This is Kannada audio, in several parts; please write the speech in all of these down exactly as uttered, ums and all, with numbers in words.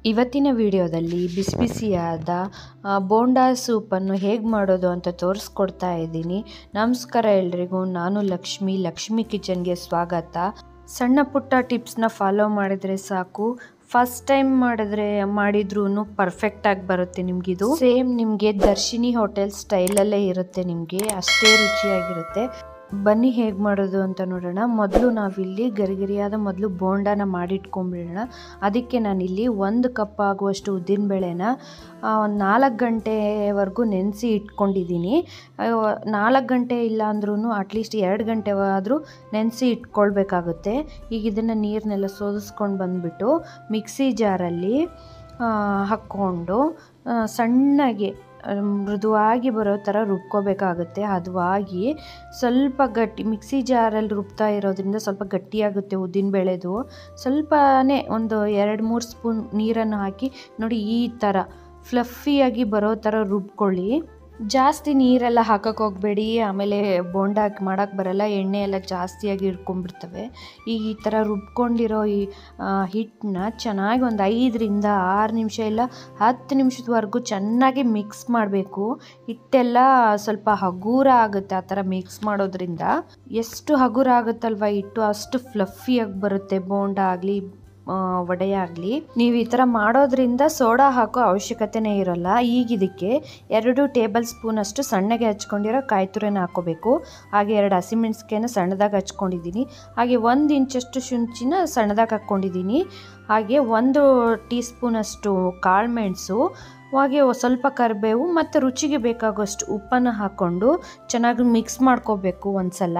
ಇವತ್ತಿನ ವಿಡಿಯೋದಲ್ಲಿ ಬಿಸಿ ಬಿಸಿಯಾದ ಬೋಂಡಾ ಸೂಪನ್ನು ಹೇಗೆ ಮಾಡೋದು ಅಂತ ತೋರಿಸ್ಕೊಡ್ತಾ ಇದ್ದೀನಿ. ನಮಸ್ಕಾರ ಎಲ್ರಿಗೂ, ನಾನು ಲಕ್ಷ್ಮಿ. ಲಕ್ಷ್ಮಿ ಕಿಚನ್ಗೆ ಸ್ವಾಗತ. ಸಣ್ಣ ಪುಟ್ಟ ಟಿಪ್ಸ್ನ ಫಾಲೋ ಮಾಡಿದರೆ ಸಾಕು, ಫಸ್ಟ್ ಟೈಮ್ ಮಾಡಿದ್ರೆ ಮಾಡಿದ್ರೂ ಪರ್ಫೆಕ್ಟಾಗಿ ಬರುತ್ತೆ. ನಿಮಗಿದು ಸೇಮ್ ನಿಮಗೆ ದರ್ಶಿನಿ ಹೋಟೆಲ್ ಸ್ಟೈಲಲ್ಲೇ ಇರುತ್ತೆ, ನಿಮಗೆ ಅಷ್ಟೇ ರುಚಿಯಾಗಿರುತ್ತೆ. ಬನ್ನಿ ಹೇಗೆ ಮಾಡೋದು ಅಂತ ನೋಡೋಣ. ಮೊದಲು ನಾವಿಲ್ಲಿ ಗರಿಗರಿಯಾದ ಮೊದಲು ಬೋಂಡಾನ ಮಾಡಿಟ್ಕೊಂಡ್ಬಿಡೋಣ. ಅದಕ್ಕೆ ನಾನಿಲ್ಲಿ ಒಂದು ಕಪ್ ಆಗುವಷ್ಟು ಉದ್ದಿನಬೇಳೆನ ಒಂದು ನಾಲ್ಕು ಗಂಟೆವರೆಗೂ ನೆನೆಸಿ ಇಟ್ಕೊಂಡಿದ್ದೀನಿ. ನಾಲ್ಕು ಗಂಟೆ ಇಲ್ಲ ಅಂದ್ರೂ ಅಟ್ಲೀಸ್ಟ್ ಎರಡು ಗಂಟೆ ಆದರೂ ನೆನೆಸಿ ಇಟ್ಕೊಳ್ಬೇಕಾಗುತ್ತೆ. ಈಗ ಇದನ್ನು ನೀರನ್ನೆಲ್ಲ ಸೋದಿಸ್ಕೊಂಡು ಬಂದುಬಿಟ್ಟು ಮಿಕ್ಸಿ ಜಾರಲ್ಲಿ ಹಾಕ್ಕೊಂಡು ಸಣ್ಣಗೆ ಮೃದುವಾಗಿ ಬರೋ ಥರ ರುಬ್ಕೋಬೇಕಾಗುತ್ತೆ. ಹದವಾಗಿ ಸ್ವಲ್ಪ ಗಟ್ಟಿ, ಮಿಕ್ಸಿ ಜಾರಲ್ಲಿ ರುಬ್ತಾ ಇರೋದ್ರಿಂದ ಸ್ವಲ್ಪ ಗಟ್ಟಿಯಾಗುತ್ತೆ ಉದ್ದಿನಬೇಳೆದು. ಸ್ವಲ್ಪನೇ ಒಂದು ಎರಡು ಮೂರು ಸ್ಪೂನ್ ನೀರನ್ನು ಹಾಕಿ ನೋಡಿ, ಈ ಥರ ಫ್ಲಫಿಯಾಗಿ ಬರೋ ಥರ ರುಬ್ಕೊಳ್ಳಿ. ಜಾಸ್ತಿ ನೀರೆಲ್ಲ ಹಾಕಕ್ಕೆ ಹೋಗಬೇಡಿ, ಆಮೇಲೆ ಬೋಂಡಾ ಮಾಡೋಕ್ಕೆ ಬರಲ್ಲ, ಎಣ್ಣೆ ಎಲ್ಲ ಜಾಸ್ತಿಯಾಗಿ ಹಿಡ್ಕೊಂಡ್ಬಿಡ್ತವೆ. ಈಗ ಈ ಥರ ರುಬ್ಕೊಂಡಿರೋ ಈ ಹಿಟ್ಟನ್ನ ಚೆನ್ನಾಗಿ ಒಂದು ಐದರಿಂದ ಆರು ನಿಮಿಷ ಇಲ್ಲ ಹತ್ತು ನಿಮಿಷದವರೆಗೂ ಚೆನ್ನಾಗಿ ಮಿಕ್ಸ್ ಮಾಡಬೇಕು. ಹಿಟ್ಟೆಲ್ಲ ಸ್ವಲ್ಪ ಹಗೂರ ಆಗುತ್ತೆ ಆ ಥರ ಮಿಕ್ಸ್ ಮಾಡೋದ್ರಿಂದ. ಎಷ್ಟು ಹಗೂರ ಆಗುತ್ತಲ್ವ ಹಿಟ್ಟು, ಅಷ್ಟು ಫ್ಲಫಿಯಾಗಿ ಬರುತ್ತೆ ಬೋಂಡಾ ಆಗಲಿ ವಡೆ ಆಗಲಿ. ನೀವು ಈ ಥರ ಮಾಡೋದ್ರಿಂದ ಸೋಡಾ ಹಾಕೋ ಅವಶ್ಯಕತೆನೇ ಇರೋಲ್ಲ. ಈಗ ಇದಕ್ಕೆ ಎರಡು ಟೇಬಲ್ ಸ್ಪೂನ್ ಅಷ್ಟು ಸಣ್ಣಗೆ ಹಚ್ಕೊಂಡಿರೋ ಕಾಯಿ ತುರಿನ ಹಾಕೋಬೇಕು. ಹಾಗೆ ಎರಡು ಹಸಿಮೆಣಸಿಕಾಯಿನ ಸಣ್ಣದಾಗಿ ಹಚ್ಕೊಂಡಿದ್ದೀನಿ. ಹಾಗೆ ಒಂದು ಇಂಚಷ್ಟು ಶುಂಠಿನ ಸಣ್ಣದಾಗಿ ಹಾಕ್ಕೊಂಡಿದ್ದೀನಿ. ಹಾಗೆ ಒಂದು ಟೀ ಸ್ಪೂನಷ್ಟು ಕಾಳು ಮೆಣಸು, ಹಾಗೆ ಸ್ವಲ್ಪ ಕರಿಬೇವು ಮತ್ತು ರುಚಿಗೆ ಬೇಕಾಗುವಷ್ಟು ಉಪ್ಪನ್ನು ಹಾಕ್ಕೊಂಡು ಚೆನ್ನಾಗಿ ಮಿಕ್ಸ್ ಮಾಡ್ಕೋಬೇಕು. ಒಂದ್ಸಲ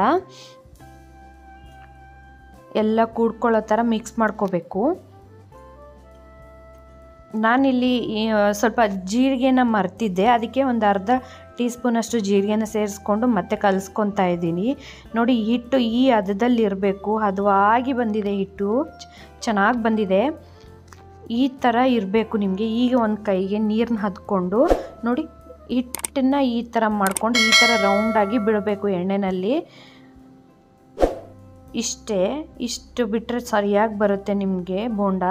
ಎಲ್ಲ ಕೂಡ್ಕೊಳ್ಳೋ ಥರ ಮಿಕ್ಸ್ ಮಾಡ್ಕೋಬೇಕು. ನಾನಿಲ್ಲಿ ಸ್ವಲ್ಪ ಜೀರಿಗೆನ ಮರ್ತಿದ್ದೆ, ಅದಕ್ಕೆ ಒಂದು ಅರ್ಧ ಟೀ ಸ್ಪೂನಷ್ಟು ಜೀರಿಗೆನ ಸೇರಿಸ್ಕೊಂಡು ಮತ್ತೆ ಕಲಿಸ್ಕೊತಾ ಇದ್ದೀನಿ. ನೋಡಿ, ಹಿಟ್ಟು ಈ ಹದದಲ್ಲಿ ಇರಬೇಕು. ಹದವಾಗಿ ಬಂದಿದೆ ಹಿಟ್ಟು, ಚೆನ್ನಾಗಿ ಬಂದಿದೆ. ಈ ಥರ ಇರಬೇಕು ನಿಮಗೆ. ಈಗ ಒಂದು ಕೈಗೆ ನೀರನ್ನ ಹದ್ಕೊಂಡು ನೋಡಿ, ಹಿಟ್ಟನ್ನು ಈ ಥರ ಮಾಡ್ಕೊಂಡು ಈ ಥರ ರೌಂಡಾಗಿ ಬಿಡಬೇಕು ಎಣ್ಣೆಯಲ್ಲಿ. ಇಷ್ಟೇ, ಇಷ್ಟು ಬಿಟ್ಟರೆ ಸರಿಯಾಗಿ ಬರುತ್ತೆ ನಿಮಗೆ ಬೋಂಡಾ.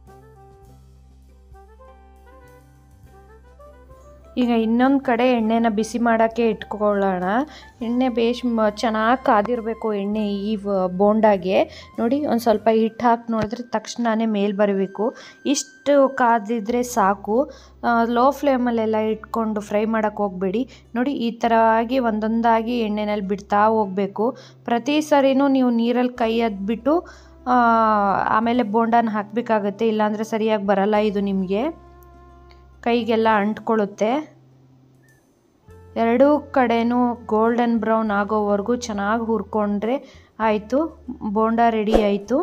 ಈಗ ಇನ್ನೊಂದು ಕಡೆ ಎಣ್ಣೆನ ಬಿಸಿ ಮಾಡೋಕ್ಕೆ ಇಟ್ಕೊಳ್ಳೋಣ. ಎಣ್ಣೆ ಬೇಸ್ ಚೆನ್ನಾಗಿ ಕಾದಿರಬೇಕು ಎಣ್ಣೆ ಈ ಬೋಂಡಾಗೆ. ನೋಡಿ, ಒಂದು ಸ್ವಲ್ಪ ಹಿಟ್ಟು ಹಾಕಿ ನೋಡಿದ್ರೆ ತಕ್ಷಣವೇ ಮೇಲೆ ಬರಬೇಕು. ಇಷ್ಟು ಕಾದಿದ್ರೆ ಸಾಕು. ಲೋ ಫ್ಲೇಮಲ್ಲೆಲ್ಲ ಇಟ್ಕೊಂಡು ಫ್ರೈ ಮಾಡೋಕ್ಕೆ ಹೋಗಬೇಡಿ. ನೋಡಿ, ಈ ಥರ ಆಗಿ ಒಂದೊಂದಾಗಿ ಎಣ್ಣೆನಲ್ಲಿ ಬಿಡ್ತಾ ಹೋಗಬೇಕು. ಪ್ರತಿ ಸರಿನೂ ನೀವು ನೀರಲ್ಲಿ ಕೈ ಅದ್ಬಿಟ್ಟು ಆಮೇಲೆ ಬೋಂಡಾನ ಹಾಕಬೇಕಾಗತ್ತೆ, ಇಲ್ಲಾಂದರೆ ಸರಿಯಾಗಿ ಬರಲ್ಲ ಇದು ನಿಮಗೆ, ಕೈಗೆಲ್ಲ ಅಂಟ್ಕೊಳ್ಳುತ್ತೆ. ಎರಡೂ ಕಡೆನೂ ಗೋಲ್ಡನ್ ಬ್ರೌನ್ ಆಗೋವರೆಗೂ ಚೆನ್ನಾಗಿ ಹುರ್ಕೊಂಡ್ರೆ ಆಯಿತು, ಬೋಂಡಾ ರೆಡಿ ಆಯಿತು.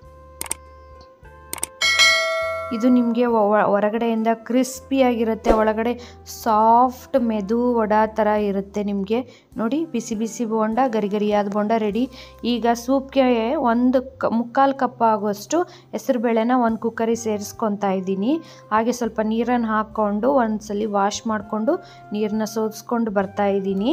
ಇದು ನಿಮಗೆ ಹೊರಗಡೆಯಿಂದ ಕ್ರಿಸ್ಪಿಯಾಗಿರುತ್ತೆ, ಒಳಗಡೆ ಸಾಫ್ಟ್ ಮೆದು ವಡಾ ಥರ ಇರುತ್ತೆ ನಿಮಗೆ. ನೋಡಿ, ಬಿಸಿ ಬಿಸಿ ಬೋಂಡಾ, ಗರಿಗರಿಯಾದ ಬೋಂಡಾ ರೆಡಿ. ಈಗ ಸೂಪ್ಗೆ ಒಂದು ಕ ಮುಕ್ಕಾಲು ಕಪ್ ಆಗುವಷ್ಟು ಹೆಸರುಬೇಳೆನ ಒಂದು ಕುಕ್ಕರಿಗೆ ಸೇರಿಸ್ಕೊತಾ ಇದ್ದೀನಿ. ಹಾಗೆ ಸ್ವಲ್ಪ ನೀರನ್ನು ಹಾಕ್ಕೊಂಡು ಒಂದ್ಸಲಿ ವಾಶ್ ಮಾಡಿಕೊಂಡು ನೀರನ್ನ ಸೋದಿಸ್ಕೊಂಡು ಬರ್ತಾ ಇದ್ದೀನಿ.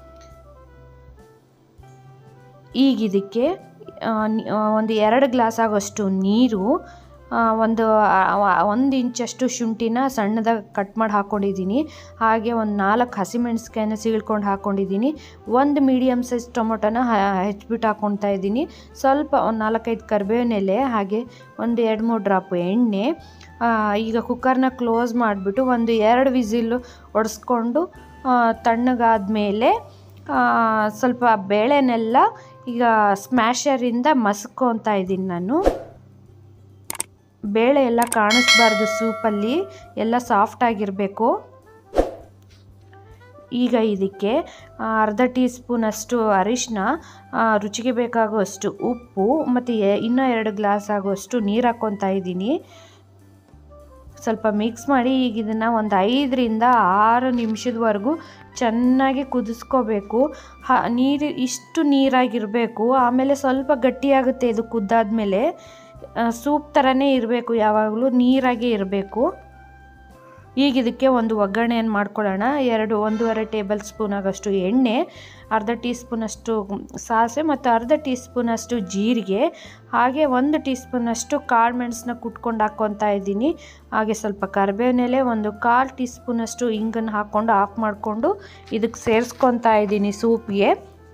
ಈಗ ಇದಕ್ಕೆ ಒಂದು ಎರಡು ಗ್ಲಾಸ್ ಆಗೋಷ್ಟು ನೀರು, ಒಂದು ಒಂದು ಇಂಚಷ್ಟು ಶುಂಠಿನ ಸಣ್ಣದಾಗಿ ಕಟ್ ಮಾಡಿ ಹಾಕ್ಕೊಂಡಿದ್ದೀನಿ. ಹಾಗೆ ಒಂದು ನಾಲ್ಕು ಹಸಿಮೆಣಸಿಕಾಯಿನ ಸೀಳ್ಕೊಂಡು ಹಾಕ್ಕೊಂಡಿದ್ದೀನಿ. ಒಂದು ಮೀಡಿಯಮ್ ಸೈಜ್ ಟೊಮೊಟೊನ ಹೆಚ್ಚಿಬಿಟ್ಟು ಹಾಕ್ಕೊತಾ ಇದ್ದೀನಿ. ಸ್ವಲ್ಪ ಒಂದು ನಾಲ್ಕೈದು ಕರಿಬೇವಿನ ಎಲೆ, ಹಾಗೆ ಒಂದು ಎರಡು ಮೂರು ಡ್ರಾಪ್ ಎಣ್ಣೆ. ಈಗ ಕುಕ್ಕರ್ನ ಕ್ಲೋಸ್ ಮಾಡಿಬಿಟ್ಟು ಒಂದು ಎರಡು ವಿಸಿಲು ಹೊಡೆಸ್ಕೊಂಡು ತಣ್ಣಗಾದ್ಮೇಲೆ ಸ್ವಲ್ಪ ಬೇಳೆನೆಲ್ಲ ಈಗ ಸ್ಮ್ಯಾಶರಿಂದ ಮಸ್ಕೊತಾ ಇದ್ದೀನಿ ನಾನು. ಬೇಳೆ ಎಲ್ಲ ಕಾಣಿಸ್ಬಾರ್ದು ಸೂಪಲ್ಲಿ, ಎಲ್ಲ ಸಾಫ್ಟಾಗಿರಬೇಕು. ಈಗ ಇದಕ್ಕೆ ಅರ್ಧ ಟೀ ಸ್ಪೂನಷ್ಟು ಅರಿಶಿನ, ರುಚಿಗೆ ಬೇಕಾಗುವಷ್ಟು ಉಪ್ಪು ಮತ್ತು ಇನ್ನೂ ಎರಡು ಗ್ಲಾಸ್ ಆಗುವಷ್ಟು ನೀರು ಹಾಕ್ಕೊತಾ ಇದ್ದೀನಿ. ಸ್ವಲ್ಪ ಮಿಕ್ಸ್ ಮಾಡಿ ಈಗ ಇದನ್ನು ಒಂದು ಐದರಿಂದ ಆರು ನಿಮಿಷದವರೆಗೂ ಚೆನ್ನಾಗಿ ಕುದಿಸ್ಕೋಬೇಕು. ಹ ನೀರು ಇಷ್ಟು ನೀರಾಗಿರಬೇಕು, ಆಮೇಲೆ ಸ್ವಲ್ಪ ಗಟ್ಟಿಯಾಗುತ್ತೆ ಇದು ಕುದ್ದಾದ್ಮೇಲೆ. ಸೂಪ್ ಥರನೇ ಇರಬೇಕು, ಯಾವಾಗಲೂ ನೀರಾಗೇ ಇರಬೇಕು. ಈಗ ಇದಕ್ಕೆ ಒಂದು ಒಗ್ಗರಣೆಯನ್ನು ಮಾಡ್ಕೊಳ್ಳೋಣ. ಎರಡು ಒಂದೂವರೆ ಟೇಬಲ್ ಸ್ಪೂನ್ ಆಗಷ್ಟು ಎಣ್ಣೆ, ಅರ್ಧ ಟೀ ಸ್ಪೂನಷ್ಟು ಸಾಸಿವೆ ಮತ್ತು ಅರ್ಧ ಟೀ ಸ್ಪೂನಷ್ಟು ಜೀರಿಗೆ, ಹಾಗೆ ಒಂದು ಟೀ ಸ್ಪೂನಷ್ಟು ಕಾಳು ಮೆಣಸನ್ನ ಕುಟ್ಕೊಂಡು ಹಾಕ್ಕೊತಾ ಇದ್ದೀನಿ. ಹಾಗೆ ಸ್ವಲ್ಪ ಕರಿಬೇವಿನ ಎಲೆ, ಒಂದು ಕಾಲು ಟೀ ಸ್ಪೂನಷ್ಟು ಹಿಂಗನ್ನು ಹಾಕ್ಕೊಂಡು ಆಫ್ ಮಾಡಿಕೊಂಡು ಇದಕ್ಕೆ ಸೇರಿಸ್ಕೊತಾ ಇದ್ದೀನಿ ಸೂಪ್ಗೆ.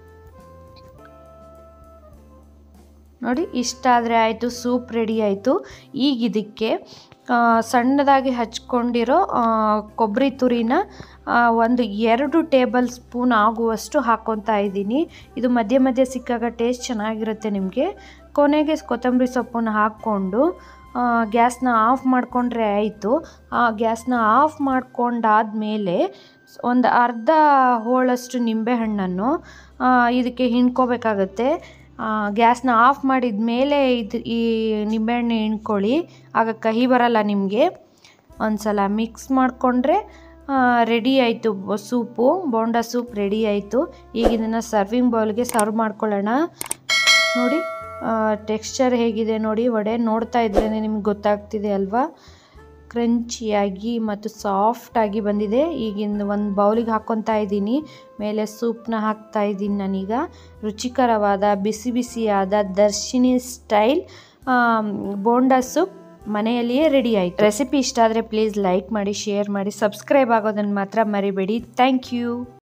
ನೋಡಿ, ಇಷ್ಟಾದರೆ ಆಯಿತು, ಸೂಪ್ ರೆಡಿ ಆಯಿತು. ಈಗ ಇದಕ್ಕೆ ಸಣ್ಣದಾಗಿ ಹಚ್ಕೊಂಡಿರೋ ಕೊಬ್ಬರಿ ತುರಿನ ಒಂದು ಎರಡು ಟೇಬಲ್ ಸ್ಪೂನ್ ಆಗುವಷ್ಟು ಹಾಕ್ಕೊತಾ ಇದ್ದೀನಿ. ಇದು ಮಧ್ಯೆ ಮಧ್ಯೆ ಸಿಕ್ಕಾಗ ಟೇಸ್ಟ್ ಚೆನ್ನಾಗಿರುತ್ತೆ ನಿಮಗೆ. ಕೊನೆಗೆ ಕೊತ್ತಂಬರಿ ಸೊಪ್ಪನ್ನು ಹಾಕ್ಕೊಂಡು ಗ್ಯಾಸ್ನ ಆಫ್ ಮಾಡಿಕೊಂಡ್ರೆ ಆಯಿತು. ಆ ಗ್ಯಾಸ್ನ ಆಫ್ ಮಾಡ್ಕೊಂಡಾದಮೇಲೆ ಒಂದು ಅರ್ಧ ಹೋಳಷ್ಟು ನಿಂಬೆಹಣ್ಣನ್ನು ಇದಕ್ಕೆ ಹಿಂಡ್ಕೋಬೇಕಾಗತ್ತೆ. ಗ್ಯಾಸ್ನ ಆಫ್ ಮಾಡಿದ ಮೇಲೆ ಇದು ಈ ನಿಂಬೆಹಣ್ಣು ಹಿಂಡ್ಕೊಳ್ಳಿ, ಆಗ ಕಹಿ ಬರಲ್ಲ ನಿಮಗೆ. ಒಂದು ಸಲ ಮಿಕ್ಸ್ ಮಾಡಿಕೊಂಡ್ರೆ ರೆಡಿ ಆಯಿತು ಸೂಪು, ಬೋಂಡಾ ಸೂಪ್ ರೆಡಿ ಆಯಿತು. ಈಗ ಇದನ್ನು ಸರ್ವಿಂಗ್ ಬೌಲ್ಗೆ ಸರ್ವ್ ಮಾಡ್ಕೊಳ್ಳೋಣ. ನೋಡಿ ಟೆಕ್ಸ್ಚರ್ ಹೇಗಿದೆ ನೋಡಿ, ವಡೆ ನೋಡ್ತಾ ಇದ್ರೇ ನಿಮ್ಗೆ ಗೊತ್ತಾಗ್ತಿದೆ ಅಲ್ವಾ, ಕ್ರಂಚಿಯಾಗಿ ಮತ್ತು ಸಾಫ್ಟಾಗಿ ಬಂದಿದೆ. ಈಗಿಂದು ಒಂದು ಬೌಲಿಗೆ ಹಾಕ್ಕೊತಾ ಇದ್ದೀನಿ. ಮೇಲೆ ಸೂಪ್ನ ಹಾಕ್ತಾ ಇದ್ದೀನಿ ನಾನೀಗ. ರುಚಿಕರವಾದ ಬಿಸಿ ಬಿಸಿಯಾದ ದರ್ಶಿನಿ ಸ್ಟೈಲ್ ಬೋಂಡಾ ಸೂಪ್ ಮನೆಯಲ್ಲಿಯೇ ರೆಡಿ ಆಯಿತು. ರೆಸಿಪಿ ಇಷ್ಟ ಆದರೆ ಪ್ಲೀಸ್ ಲೈಕ್ ಮಾಡಿ, ಶೇರ್ ಮಾಡಿ, ಸಬ್ಸ್ಕ್ರೈಬ್ ಆಗೋದನ್ನು ಮಾತ್ರ ಮರಿಬೇಡಿ. Thank you.